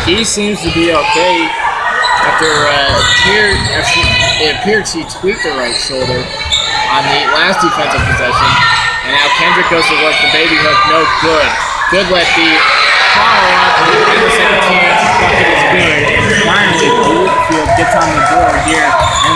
He seems to be okay after it appeared she tweaked her right shoulder on the last defensive possession. And now Kendrick goes to work the baby hook. No good. Good lefty. Follow up.